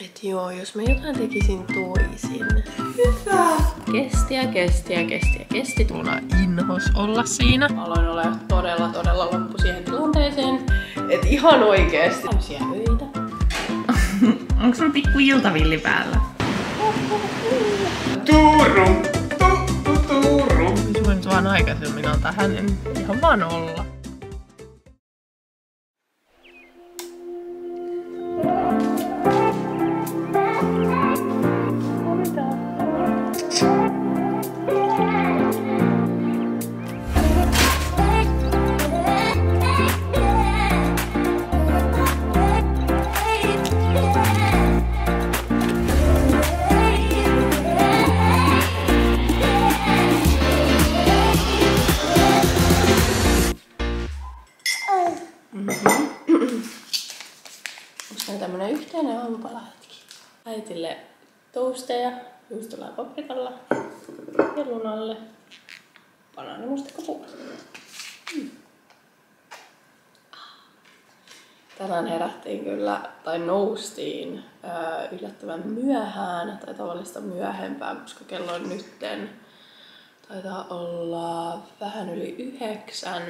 Et joo, jos mä jotain tekisin toisin. Hyvä! Kesti. Luna inhos olla siinä. Aloin olla todella loppu siihen tilanteeseen. Et ihan oikeesti. Täysiä öitä. Onko sulla pikku iltavilli päällä? Tuuru! Mä voin vaan aikaisemmin antaa hänen ihan vaan olla. Tämmönen yhteinen aamupalahetki. Äitille toasteja juustolla ja paprikalla ja Lunalle banaanimustikkapuuro. Tänään herättiin kyllä, tai noustiin yllättävän myöhään tai tavallista myöhempään, koska kello on nytten, taitaa olla vähän yli 9.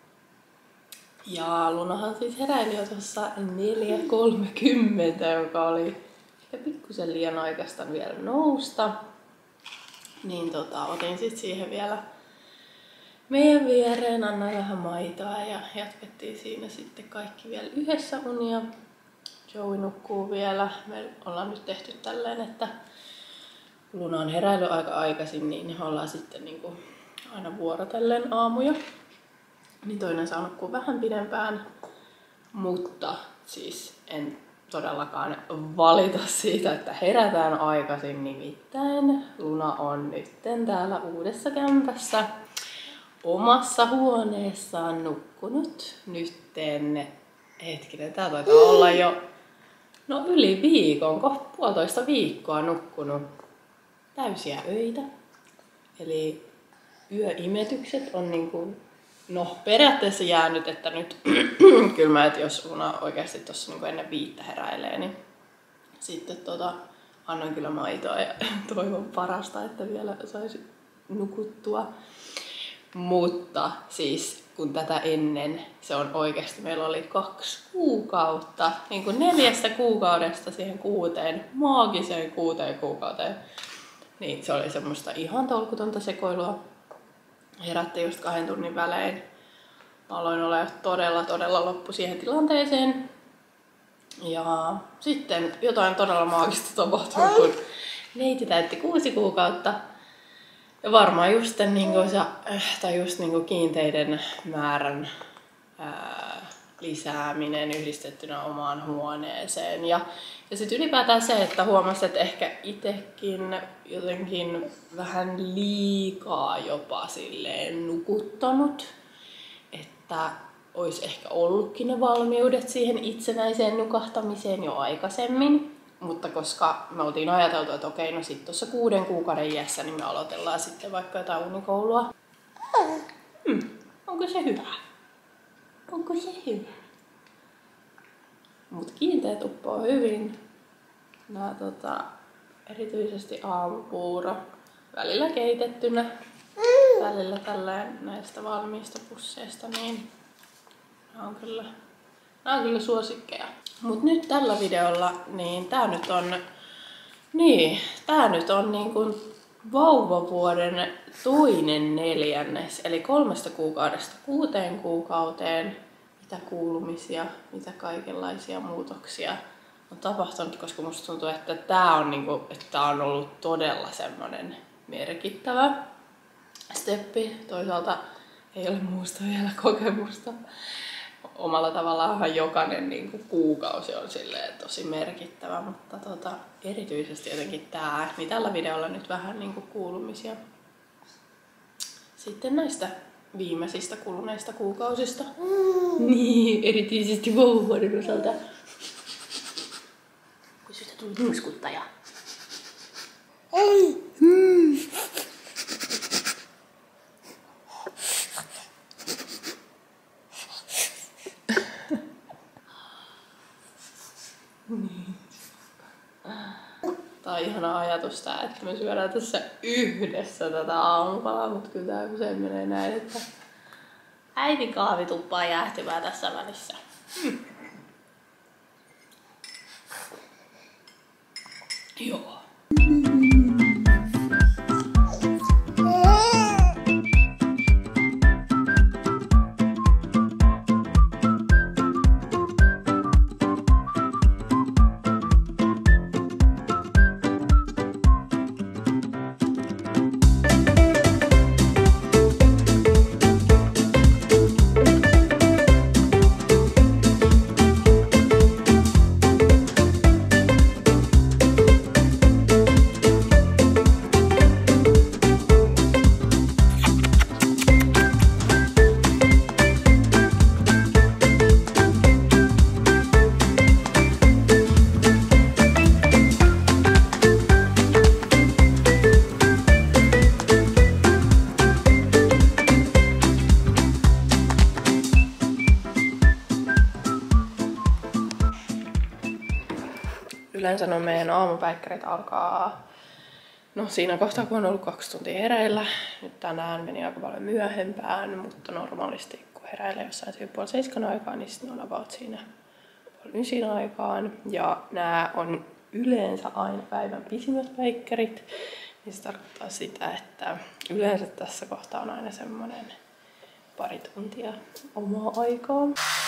Ja Lunahan siis heräili jo tuossa 4:30, joka oli ehkä pikkusen liian aikaista vielä nousta. Niin otin sit siihen vielä meidän viereen, annoin vähän maitoa ja jatkettiin siinä sitten kaikki vielä yhdessä unia. Joey nukkuu vielä. Me ollaan nyt tehty tälleen, että Luna on heräily aika aikaisin, niin ollaan sitten niinku aina vuorotellen aamuja. Niin toinen saa nukkua vähän pidempään, mutta siis en todellakaan valita siitä, että herätään aikaisin, nimittäin Luna on nytten täällä uudessa kämpässä omassa huoneessaan nukkunut nytten, hetkinen, tää taitaa olla jo yli viikon, puolitoista viikkoa nukkunut täysiä öitä. Eli yöimetykset on niinku periaatteessa jäänyt, että nyt kyllä mä, että jos Luna oikeasti tossa niin ennen 5 heräilee, niin sitten annan kyllä maitoa ja toivon parasta, että vielä saisi nukuttua. Mutta siis kun tätä ennen, se on oikeasti, meillä oli 2 kuukautta, niin kuin 4 kuukaudesta siihen 6, maagiseen 6 kuukauteen, niin se oli semmoista ihan tolkutonta sekoilua. Herättiin just 2 tunnin välein. Mä aloin olla todella loppu siihen tilanteeseen. Ja sitten jotain todella maagista tapahtui, kun neiti täytti 6 kuukautta. Ja varmaan just kiinteiden määrän lisääminen yhdistettynä omaan huoneeseen. Ja sitten ylipäätään se, että huomasin, että ehkä itsekin jotenkin vähän liikaa jopa silleen nukuttanut. Että olisi ehkä ollutkin ne valmiudet siihen itsenäiseen nukahtamiseen jo aikaisemmin. Mutta koska me oltiin ajateltu, että okei, no sit tuossa 6 kuukauden iässä, niin me aloitellaan sitten vaikka jotain unikoulua. Onko se hyvä? Onko se hyvä? Mut kiinteet uppoo hyvin. Nää erityisesti aamupuuro. Välillä keitettynä. Välillä tällään näistä valmiista pusseista, niin nää on kyllä suosikkeja. Mut nyt tällä videolla, niin tää nyt on niin kuin vauvavuoden 2. neljännes, eli 3 kuukaudesta 6 kuukauteen. Mitä kuulumisia, mitä kaikenlaisia muutoksia on tapahtunut, koska musta tuntuu, että tää on ollut todella semmonen merkittävä steppi. Toisaalta ei ole muusta vielä kokemusta. Omalla tavallaan jokainen kuukausi on silleen tosi merkittävä, mutta erityisesti jotenkin tää, niin tällä videolla nyt vähän kuulumisia sitten näistä viimeisistä kuluneista kuukausista. Niin, erityisesti vauvavuoden osalta. Kun siitä tuli muiskuttaja. tää on ihana ajatus tää, että me syödään tässä yhdessä tätä aamupalaa, mutta kyllä tää usein menee näin, että äidin kahvi tuppaa jäähtymään tässä välissä. Joo. Yleensä no meidän aamupäikkärit alkaa siinä kohtaa, kun on ollut 2 tuntia hereillä. Nyt tänään meni aika paljon myöhempään, mutta normaalisti kun heräilee jossain 6:30 aikaan, niin sitten on about siinä 8:30 aikaan. Ja nämä on yleensä aina päivän pisimmät päikkärit. Niin se tarkoittaa sitä, että yleensä tässä kohtaa on aina semmoinen 2 tuntia omaa aikaa.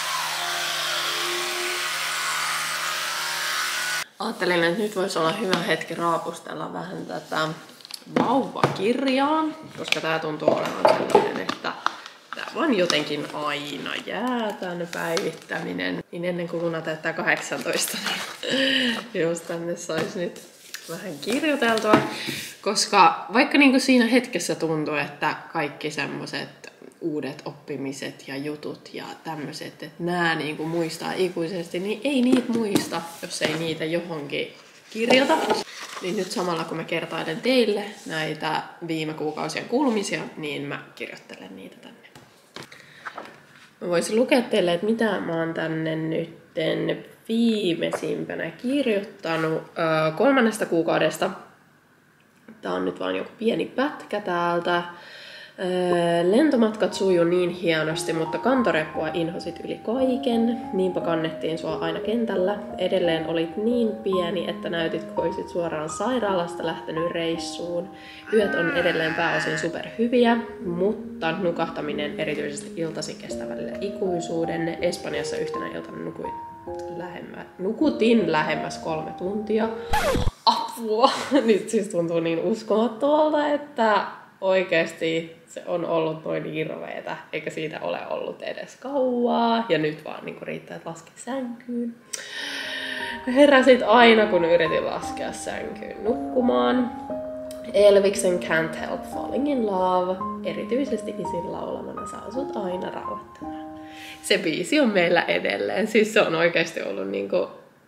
Ajattelin, että nyt voisi olla hyvä hetki raapustella vähän tätä vauvakirjaa, koska tää tuntuu olevan sellainen, että tää vaan jotenkin aina jää tänne päivittäminen. Niin ennen kuin Luna täyttää 18, niin jos tänne saisi nyt vähän kirjoiteltua. Koska vaikka niinku siinä hetkessä tuntuu, että kaikki semmoset uudet oppimiset ja jutut ja tämmöiset, että nää niinku muistaa ikuisesti, niin ei niitä muista, jos ei niitä johonkin kirjoita. Niin nyt samalla kun mä kertailen teille näitä viime kuukausien kuulumisia, niin mä kirjoittelen niitä tänne. Mä voisin lukea teille, että mitä mä oon tänne nytten viimeisimpänä kirjoittanut 3. kuukaudesta. Tää on nyt vaan joku pieni pätkä täältä. Lentomatkat sujuu niin hienosti, mutta kantoreppua inhosit yli kaiken. Niinpä kannettiin sua aina kentällä. Edelleen olit niin pieni, että näytit, kun olisit suoraan sairaalasta lähtenyt reissuun. Yöt on edelleen pääosin superhyviä, mutta nukahtaminen erityisesti iltasi kestää välillä ikuisuuden. Espanjassa yhtenä iltana nukutin lähemmäs 3 tuntia. Apua! Nyt siis tuntuu niin uskomattomalta, että oikeesti se on ollut noin hirveetä, eikä siitä ole ollut edes kauaa. Ja nyt vaan niinku riittää, että laske sänkyyn. Heräsit aina, kun yritin laskea sänkyyn nukkumaan. Elviksen Can't Help Falling in Love. Erityisesti isin laulamana saa sut aina rauhoittamaan. Se biisi on meillä edelleen. Siis se on oikeesti ollut niinku...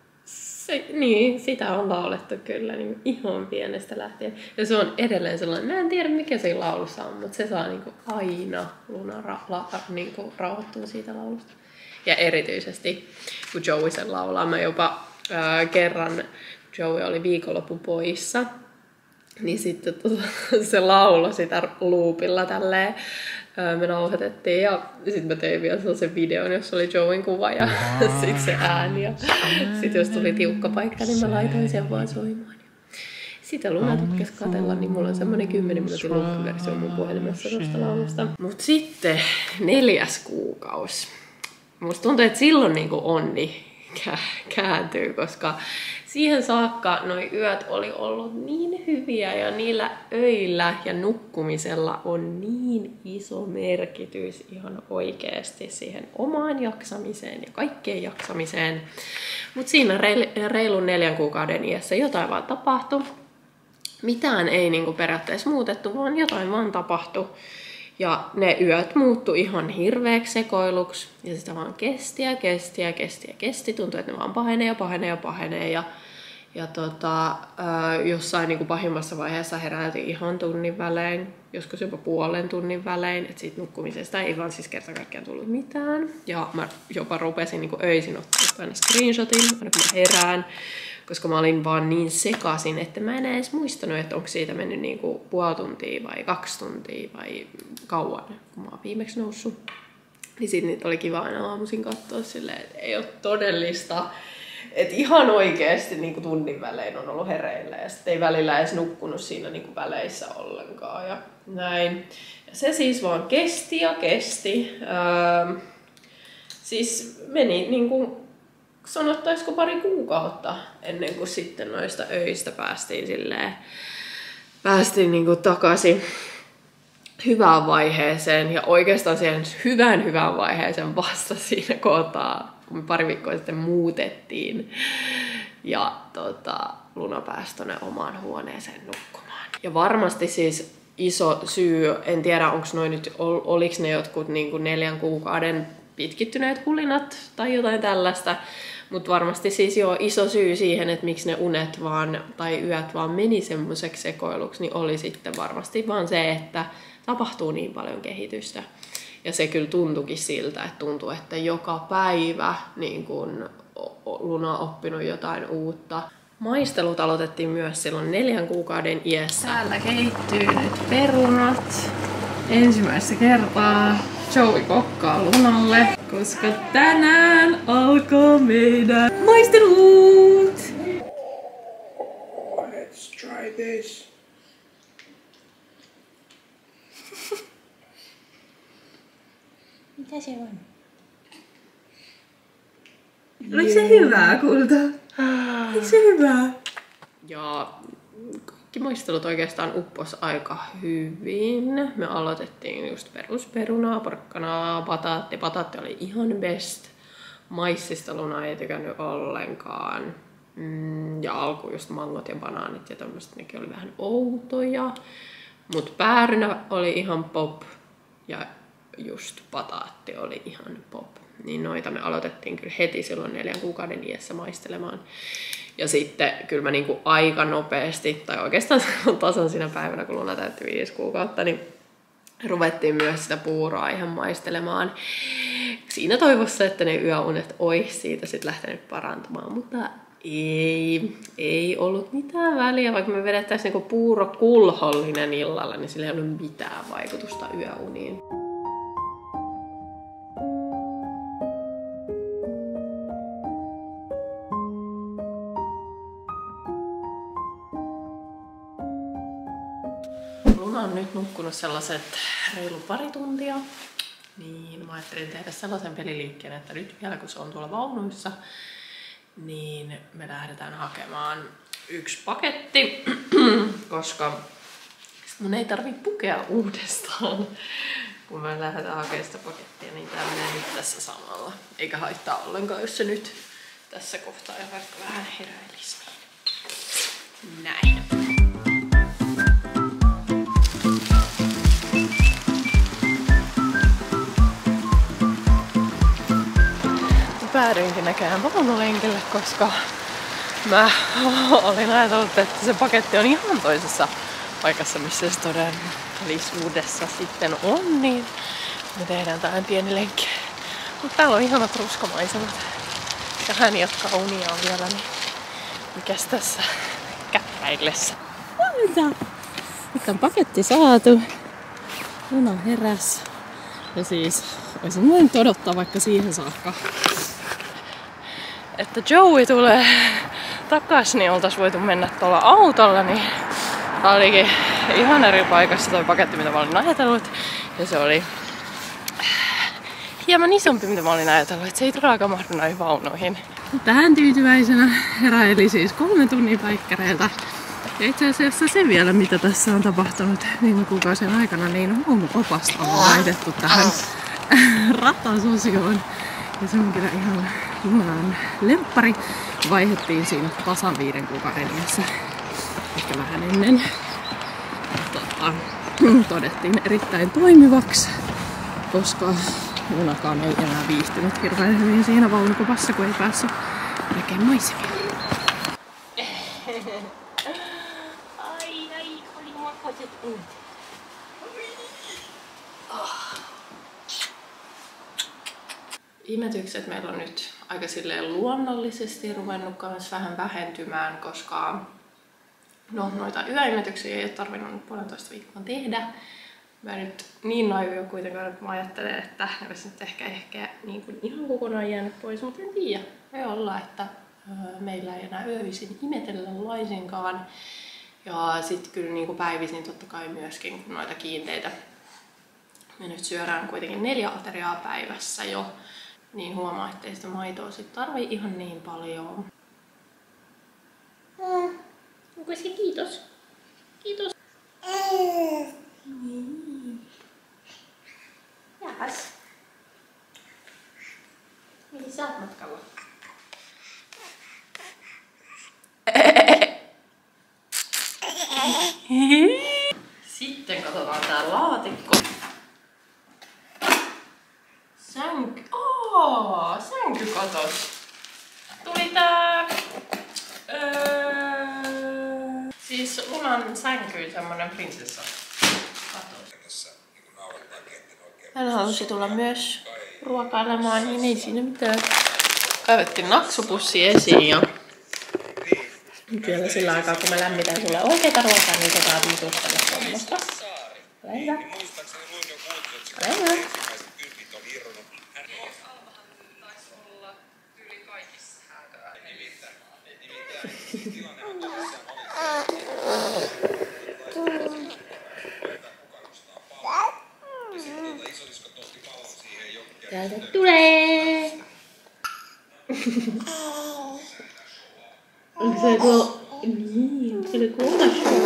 Niin, sitä on laulettu kyllä niin ihan pienestä lähtien. Ja se on edelleen sellainen, mä en tiedä mikä se laulussa on, mutta se saa niinku aina Luna niinku rauhoittua siitä laulusta. Ja erityisesti kun Joey sen laulaa, mä jopa kerran, Joey oli viikonloppu poissa, niin sitten se lauloi sitä loopilla tälleen. Me nauhoitettiin ja sitten mä tein vielä sellaisen videon, jossa oli Joeyn kuva ja sitten se ääni. Ja sitten jos tuli tiukka paikka, niin mä laitoin sen vaan soimaan. Sitä Luna tykkäsi katsella, niin mulla on semmonen 10 minuutin loppuversio mun puhelimessa tuosta laulusta. Mut sitten 4. kuukausi. Musta tuntuu, että silloin niinku onni kääntyy, koska siihen saakka noi yöt oli ollut niin hyviä ja niillä öillä ja nukkumisella on niin iso merkitys ihan oikeasti siihen omaan jaksamiseen ja kaikkeen jaksamiseen. Mutta siinä reilun 4 kuukauden iässä jotain vaan tapahtui. Mitään ei niinku periaatteessa muutettu, vaan jotain vaan tapahtui. Ja ne yöt muuttui ihan hirveäksi sekoiluksi. Ja sitä vaan kesti. Tuntui, että ne vaan pahenee. Ja jossain niin kuin pahimmassa vaiheessa heräiltiin ihan tunnin välein, joskus jopa puolen tunnin välein. Että siitä nukkumisesta ei vaan siis kerta kaikkiaan tullut mitään. Ja mä jopa rupesin niin kuin öisin ottaa aina screenshotin, aina kun mä herään. koska mä olin vaan niin sekasin, että mä en edes muistanut, että onko siitä mennyt niinku puoli tuntia vai 2 tuntia vai kauan, kun mä oon viimeksi noussut. Niin sit niitä oli kiva aina aamuisin katsoa silleen, että ei ole todellista. Että ihan oikeesti niinku tunnin välein on ollut hereillä ja sitten ei välillä edes nukkunut siinä niinku väleissä ollenkaan ja näin. Ja se siis vaan kesti ja kesti. Siis meni niinku, sanottaisiko 2 kuukautta ennen kuin sitten noista öistä päästiin niinku takaisin hyvään vaiheeseen ja oikeastaan siihen hyvään vaiheeseen vasta siinä kohtaa, kun me 2 viikkoa sitten muutettiin ja Luna pääsi tonne omaan huoneeseen nukkumaan. Ja varmasti siis iso syy, en tiedä onko noin nyt, oliks ne jotkut niin 4 kuukauden pitkittyneet hulinat tai jotain tällaista, mutta varmasti siis iso syy siihen, että miksi ne unet vaan tai yöt vaan meni semmoiseksi sekoiluksi, niin oli sitten varmasti vaan se, että tapahtuu niin paljon kehitystä. Ja se kyllä tuntuikin siltä, että tuntuu, että joka päivä niin kun Luna on oppinut jotain uutta. Maistelut aloitettiin myös silloin 4 kuukauden iässä. Täällä keittyy nyt perunat. Ensimmäistä kertaa Joey kokkaa Lunalle, koska tänään alkaa meidän maistelut! Let's try this. Mitä se on? Oliko se hyvää, kulta? Oliko se hyvää? Ja kaikki maistelut oikeastaan uppos aika hyvin. Me aloitettiin just perusperunaa, porkkanaa, bataatti. Bataatti oli ihan best. Maissista Luna ei tykännyt ollenkaan. Ja alkuun just mangot ja banaanit ja tämmöset, nekin oli vähän outoja. Mut päärynä oli ihan pop ja just bataatti oli ihan pop. Niin noita me aloitettiin kyllä heti silloin 4 kuukauden iässä maistelemaan. Ja sitten kyllä mä niinku aika nopeasti, tai oikeastaan tasan siinä päivänä, kun Luna täytti 5 kuukautta, niin ruvettiin myös sitä puuroa ihan maistelemaan. Siinä toivossa, että ne yöunet ois siitä sit lähtenyt parantumaan, mutta ei ollut mitään väliä. Vaikka me vedettäisiin niinku puuro kulhollinen illalla, niin sillä ei ollut mitään vaikutusta yöuniin. Luna on nyt nukkunut sellaiset reilu 2 tuntia, niin mä ajattelin tehdä sellaisen peliliikkeen, että nyt vielä kun se on tuolla vaunuissa, niin me lähdetään hakemaan 1 paketti, koska mun ei tarvii pukea uudestaan, kun me lähdetään hakemaan sitä pakettia, niin tää menee nyt tässä samalla. Eikä haittaa ollenkaan, jos se nyt tässä kohtaa ja vaikka vähän heräilisi. Näin. Päädyinkin näköjään vaunulenkille, koska mä olin ajatellut, että se paketti on ihan toisessa paikassa, missä se todellisuudessa sitten on, niin me tehdään tähän pieni lenkki. Mutta täällä on ihanat ruskamaisemat. Ja hän jatkaa uniaan vielä, niin mikäs tässä käppäillessä. Nyt on paketti saatu. Luna heräs. Ja siis olisin voinut odottaa vaikka siihen saakka, että Joey tulee takas, niin oltais voitu mennä tuolla autolla, niin tää olikin ihan eri paikassa toi paketti, mitä mä olin ajatellut. Ja se oli hieman isompi, mitä mä olin ajatellut, että se ei todellakaan mahdu näihin vaunuihin. Tähän tyytyväisenä heräili siis 3 tunnin päikkäreiltä. Ja itse asiassa se vielä, mitä tässä on tapahtunut viime kuukausien aikana, niin vaunukopasta on laitettu tähän ratasosioon. Ja se on kyllä ihan Lunan lemppari. Vaihdettiin siinä tasan 5 kuukauden iässä, ehkä vähän ennen. Todettiin erittäin toimivaksi, koska Lunakaan ei enää viihtynyt hirveän hyvin siinä vaunukopassa, kun ei päässyt näkemään maisemia. Oli makoiset unet. imetykset meillä on nyt aika silleen luonnollisesti ruvennut kans vähän vähentymään, koska no, noita yöimetyksiä ei ole tarvinnut 1,5 viikkoa tehdä. Mä nyt niin naivi on kuitenkaan, että mä ajattelen, että ne olisi nyt ehkä niin kuin ihan kokonaan jäänyt pois, mutta en tiedä. Voi olla, että meillä ei enää yöisin imetellä laisinkaan. Ja sitten kyllä niin kuin päivisin totta kai myöskin noita kiinteitä. Me nyt syödään kuitenkin 4 ateriaa päivässä jo, niin huomaa, ettei sitä maitoa sit tarvii ihan niin paljon. Onko se kiitos? Kiitos. Jääs. Mihin sä oot matkalla? Sitten katsotaan tää laatikko. Sänky katos. Tuli tää... siis Lunan sänky, semmonen prinsessa. Katos. Hän halusi tulla myös ruokailemaan, niin ei siinä mitään. Kaivettiin naksupussi esiin ja... Nyt vielä sillä aikaa, kun mä lämmitän sulle oikeita ruokaa, niin sä saat jutustella hommasta. Ole hyvä. Ole hyvä. Täältä tulee! Onko se tuo... Niin, onko se kuulassu?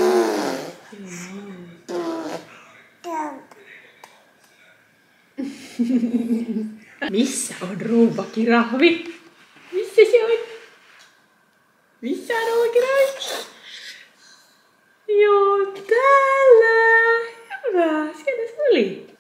Missä on rouvakirahvi? Missä se on? Missä on rouvakirahvi? Joo, täällä! Hyvä, siellä se oli.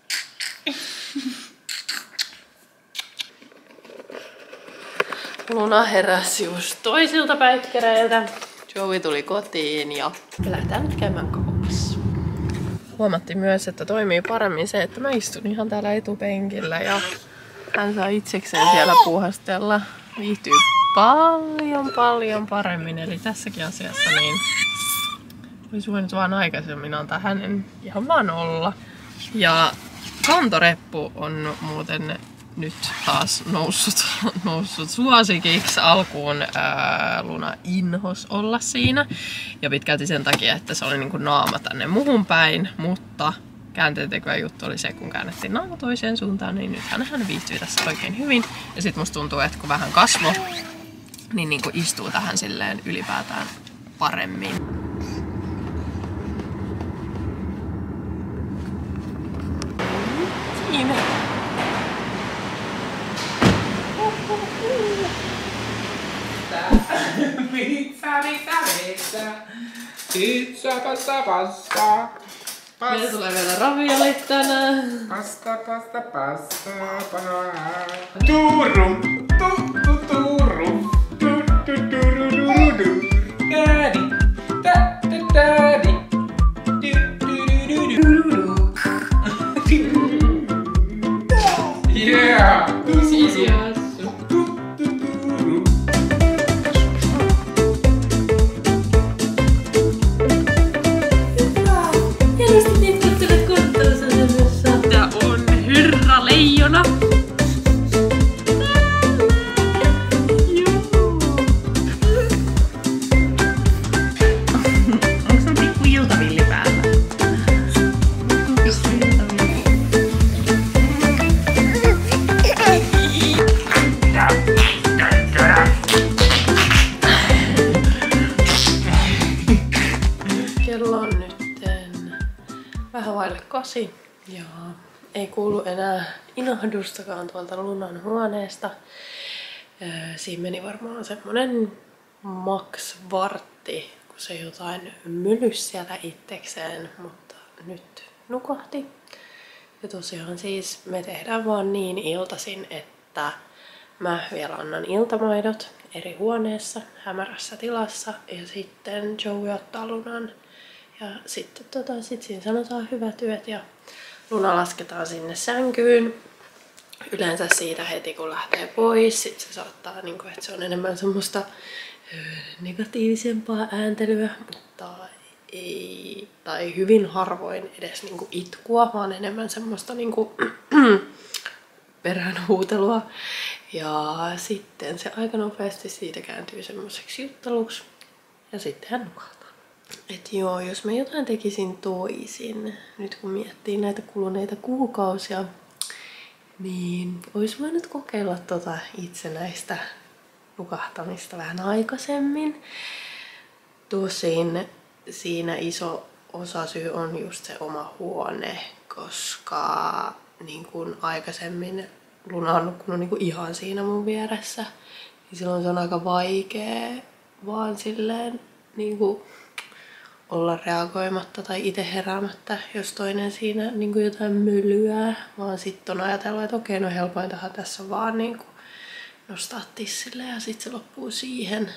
Luna heräsi just toisilta päikkäreiltä. Joey tuli kotiin ja lähdetään nyt käymään kaupassa. Huomattiin myös, että toimii paremmin se, että mä istun ihan täällä etupenkillä ja hän saa itsekseen siellä puuhastella. Viihtyy paljon paremmin, eli tässäkin asiassa niin olisi voinut vaan aikaisemmin antaa hänen ihan vaan olla. Ja kantoreppu on muuten nyt taas noussut suosikiksi. Alkuun Luna inhos olla siinä ja pitkälti sen takia, että se oli niinku naama tänne muhun päin, mutta käänteentekoja juttu oli se, kun käännettiin naama toiseen suuntaan, niin nythän hän viihtyy tässä oikein hyvin. Ja sit musta tuntuu, että kun vähän kasvo, niin niinku istuu tähän silleen ylipäätään paremmin. Siinä. Pasta. Meillä tulee vielä raviolit tänään. Pasta. Turru. Daddy. Yeah. Leijona. Onko sun pikku iltavilli päällä? Kello on nytten vähän vaille 8 ja ei kuulu enää inahdustakaan tuolta Lunan huoneesta. Siinä meni varmaan semmonen maks vartti, kun se jotain mylys sieltä itsekseen, mutta nyt nukahti. Ja tosiaan siis me tehdään vaan niin iltaisin, että mä vielä annan iltamaidot eri huoneessa, hämärässä tilassa, ja sitten Joey ottaa Lunan. Ja sitten sit siinä sanotaan hyvät yöt ja Luna lasketaan sinne sänkyyn. yleensä siitä heti kun lähtee pois, sit se saattaa, niinku, että se on enemmän semmoista negatiivisempaa ääntelyä, mutta ei, tai hyvin harvoin edes niinku itkua, vaan enemmän semmoista niinku peräänhuutelua. Ja sitten se aika nopeasti siitä kääntyy semmoiseksi jutteluksi ja sitten hän nukahtaa. Et joo, jos mä jotain tekisin toisin, nyt kun miettii näitä kuluneita kuukausia, niin ois voinut kokeilla tota itsenäistä nukahtamista vähän aikaisemmin. Tosin siinä iso osasyy on just se oma huone, koska niin kun aikaisemmin Luna on nukkunut niin kun ihan siinä mun vieressä, niin silloin se on aika vaikea vaan silleen niin kun olla reagoimatta tai itse heräämättä, jos toinen siinä niin kuin jotain mölyää, vaan sitten on ajatellut, että okei, no helpointahan tässä on vaan niin kuin nostaa tissille ja sitten se loppuu siihen.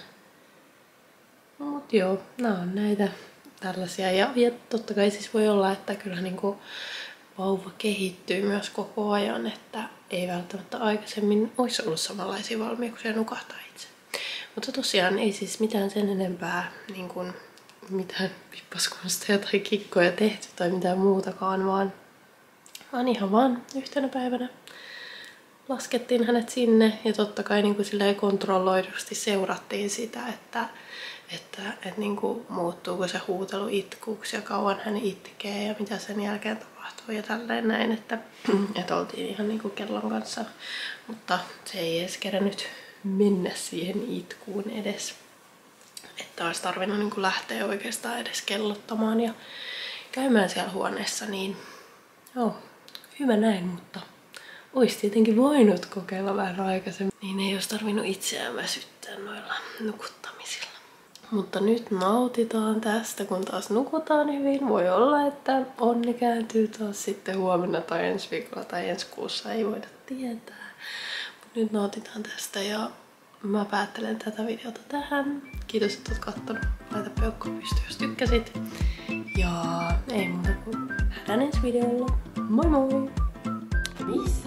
Mut joo, nämä on näitä tällaisia. Ja totta kai siis voi olla, että kyllä niin kuin vauva kehittyy myös koko ajan, että ei välttämättä aikaisemmin olisi ollut samanlaisia valmiuksia nukahtaa itse. Mutta tosiaan ei siis mitään sen enempää niin kuin mitään vippaskonsteja tai kikkoja tehty tai mitään muutakaan, vaan ihan vaan yhtenä päivänä laskettiin hänet sinne ja totta kai niin kuin silleen kontrolloidusti seurattiin sitä, että niin kuin muuttuuko se huutelu itkuksi ja kauan hän itkee ja mitä sen jälkeen tapahtuu ja tälleen näin, että oltiin ihan niin kuin kellon kanssa, mutta se ei edes kerännyt mennä siihen itkuun edes. Että olisi tarvinnut niin kuin lähteä oikeastaan edes kellottamaan ja käymään siellä huoneessa, niin joo, hyvä näin, mutta olisi tietenkin voinut kokeilla vähän aikaisemmin, niin ei olisi tarvinnut itseään väsyttää noilla nukuttamisilla. Mutta nyt nautitaan tästä, kun taas nukutaan hyvin. Voi olla, että onni kääntyy taas sitten huomenna tai ensi viikolla tai ensi kuussa, ei voida tietää. Mutta nyt nautitaan tästä ja mä päättelen tätä videota tähän. Kiitos, että oot kattonut. Laita peukku pystyyn, jos tykkäsit. Ja ei muuta kuin nähdään ensi videolla. Moi moi! Missä?